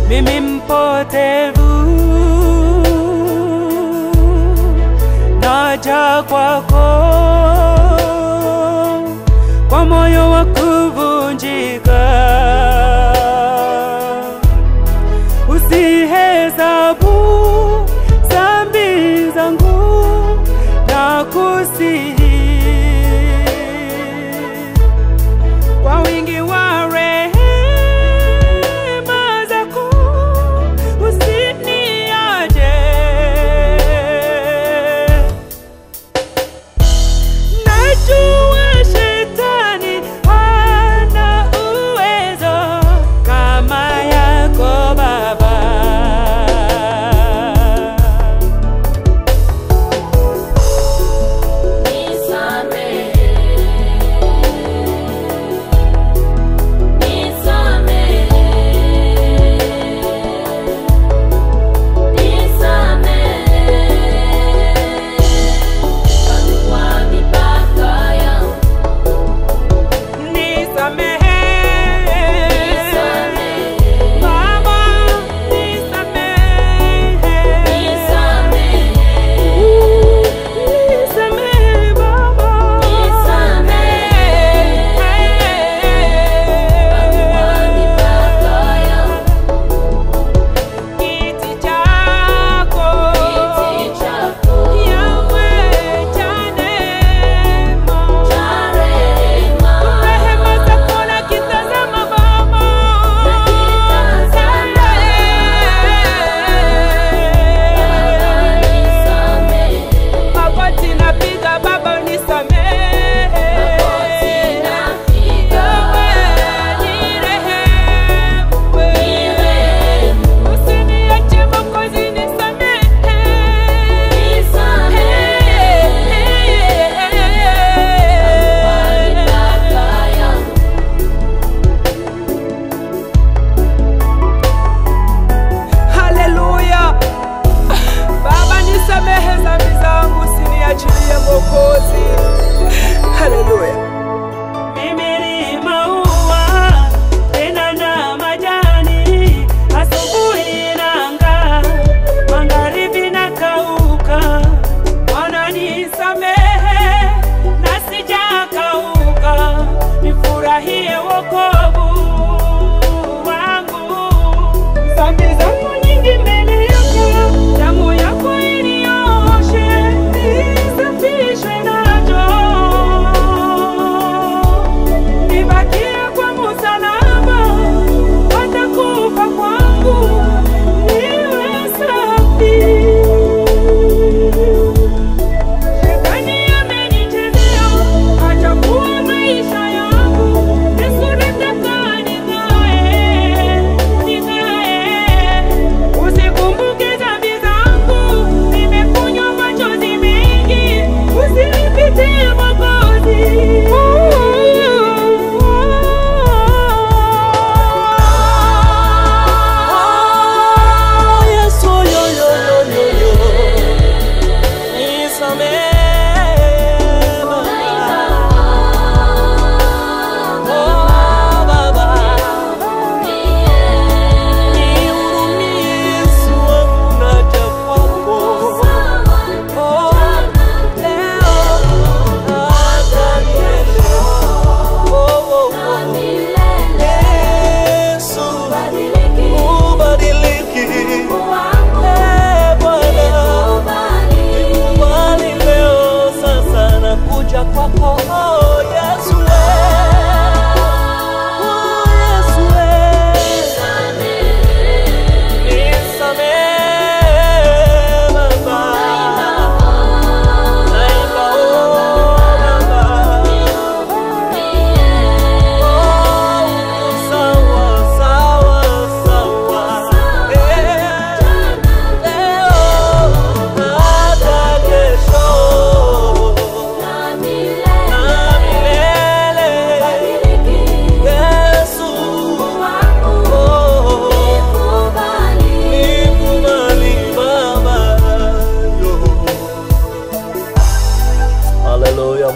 mimi mpotevu, naja kwako kwa moyo wa kuvunjika. Usihesabu dhambi zangu na kusihi kwa wingi wa rehema zako usiniache. Najua shetani hana uwezo kama yako Baba.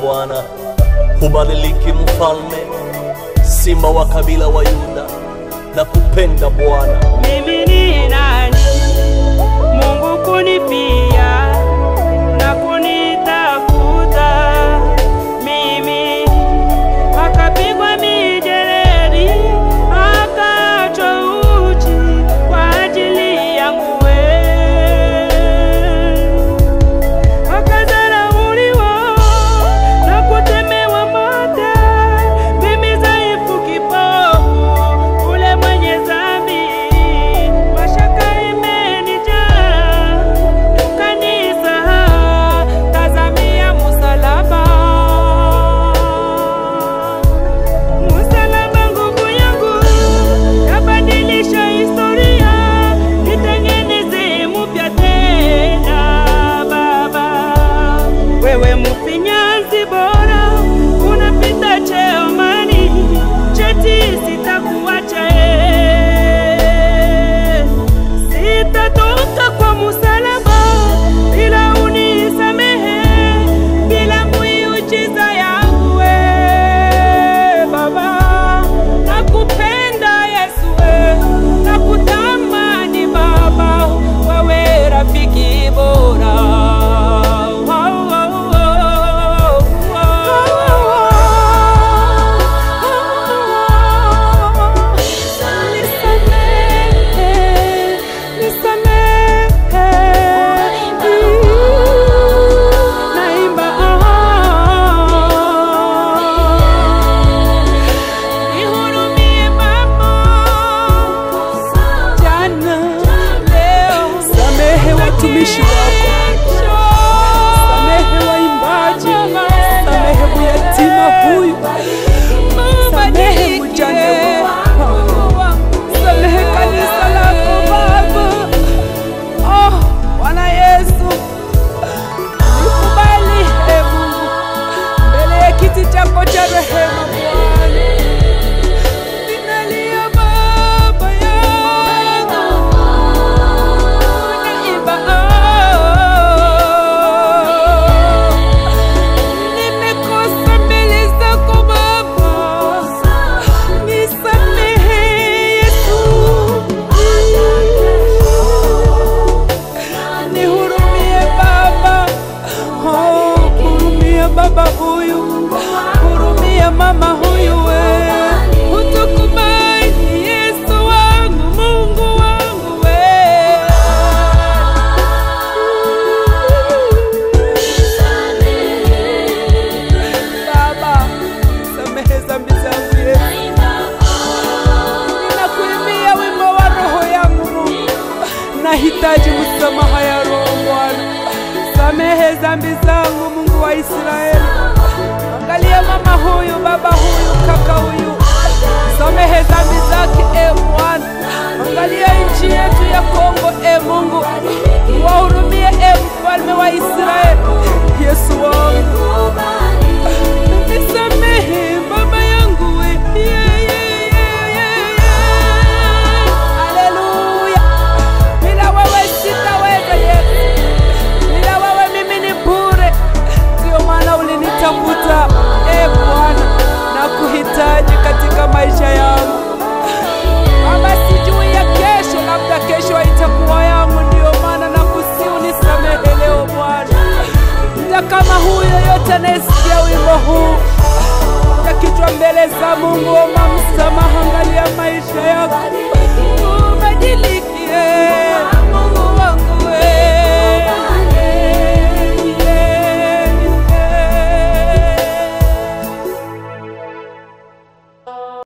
Hubadiliki mfalme, simba wa kabila wa Yuda, nakupenda Bwana. Mimi ni nani Mungu kunifia na kunitafuta mimi, akapigwa mijeledi akaachwa uchi kwa ajili yangu wewe, akadharauliwa na kutemewa mate, mimi dhaifu kipofu, ule mwenye dhambi, mashaka imenijaa, ukanisahau, tazamia msalaba. Msalaba nguvu yangu, yabadilisha historia, nitengeneze mpya tena Baba. Wewe mfinyanzi bora, unapita cheo mani, cheti sitakuacha sitatoka kwa msalaba bila unisamehe, bila miujiza yangu Baba. Nakupenda Yesu, nakutamani Baba, wewe rafiki bora. Watumishi wako, samehe waimbaji, samehe muyatima huyu, samehe mjane wangu, samehe kanisa lako Baba. Oh, Bwana Yesu, nikubali Mungu mbele ya kiti chako cha rehema Bwana. Ninalia Baba yangu, nimekosa mbele zako Baba, nisamehe Yesu, nihurumie Baba. Oh, hurumia baba huyu, hurumia mama huyu, utukubali Yesu wangu, Mungu wangu Baba, samehe dhambi zangu Yesu. Ninakuimbia wimbo wa roho yangu Mungu, nahitaji msamaha ya roho Bwana. Samehe dhambi zangu Mungu wa Israeli. Angalia mama huyu, baba huyu, kaka huyu,